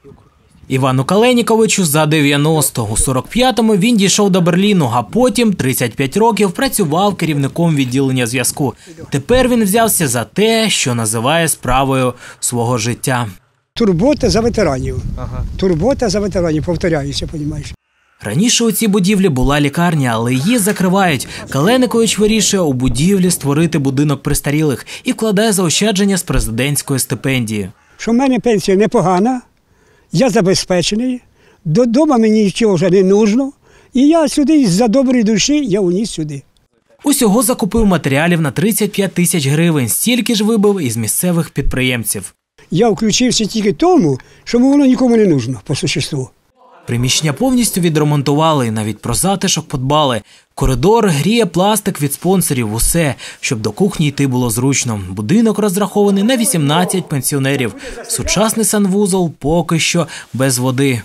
Івану Калєніковичу за 90. У 45-му він дійшов до Берліну, а потім 35 років працював керівником відділення зв'язку. Тепер він взявся за те, що називає справою свого життя. Турбота за ветеранів. Турбота за ветеранів, повторяюся, розумієш. Раніше у цій будівлі була лікарня, але її закривають. Калєнікович вирішує у будівлі створити будинок престарілих і вкладає заощадження з президентської стипендії. Що в мене пенсія непогана, я забезпечений, додому мені нічого вже не потрібно, і я сюди за доброї душі я уніс сюди. Усього закупив матеріалів на 35 тисяч гривень, стільки ж вибив із місцевих підприємців. Я включився тільки тому, що воно нікому не потрібно, по существу. Приміщення повністю відремонтували, навіть про затишок подбали. Коридор гріє пластик від спонсорів, усе, щоб до кухні йти було зручно. Будинок розрахований на 18 пенсіонерів. Сучасний санвузол поки що без води.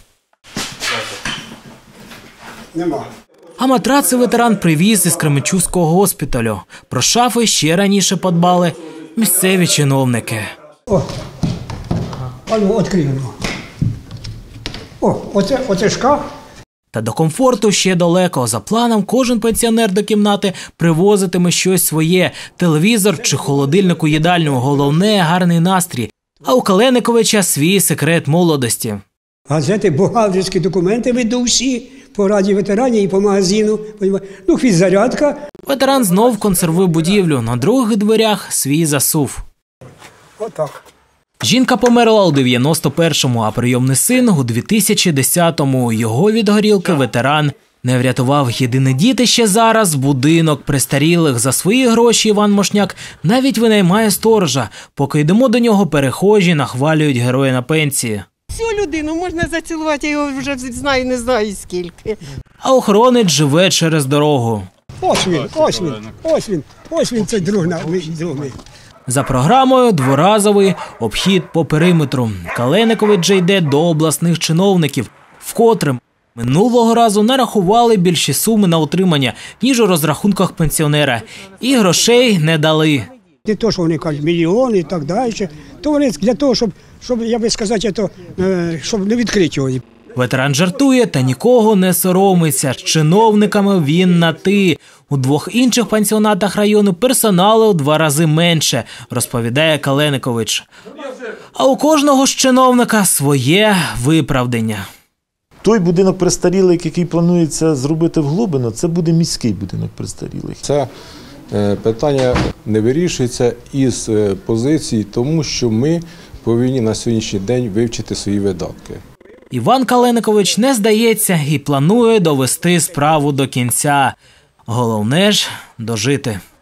Нема. А матраци ветеран привіз із Кременчуцького госпіталю. Про шафи ще раніше подбали місцеві чиновники. О, відкриємо. О, оце шкаф. Та до комфорту ще далеко. За планом, кожен пенсіонер до кімнати привозитиме щось своє – телевізор чи холодильник у їдальню. Головне – гарний настрій. А у Калєніковича свій секрет молодості. Газети, бухгалтерські документи веду всі, по раді ветеранів і по магазину. Ну, фіззарядка. Ветеран знов консервує будівлю. На других дверях свій засув. Отак. Жінка померла у 91-му, а прийомний син у 2010-му. Його від горілки ветеран не врятував. Єдине дітище зараз – будинок престарілих. За свої гроші Іван Мошняк навіть винаймає сторожа. Поки йдемо до нього, перехожі нахвалюють героя на пенсії. Цю людину можна зацілувати, я його вже знаю, не знаю скільки. А охоронець живе через дорогу. Ось він, цей друг мій. За програмою дворазовий обхід по периметру. Калєнікович же йде до обласних чиновників, вкотре минулого разу нарахували більші суми на утримання, ніж у розрахунках пенсіонера. І грошей не дали. Не то, що вони кажуть, мільйони і так далі. То вони для того, щоб я би сказати, щоб не відкрити його. Ветеран жартує та нікого не соромиться. З чиновниками він на «ти». У двох інших пансіонатах району персоналу в 2 рази менше, розповідає Калєнікович. А у кожного з чиновника своє виправдання. Той будинок престарілих, який планується зробити в Глобино, це буде міський будинок престарілих. Це питання не вирішується із позиції, тому що ми повинні на сьогоднішній день вивчити свої видатки. Іван Калєнікович не здається і планує довести справу до кінця. Головне ж – дожити.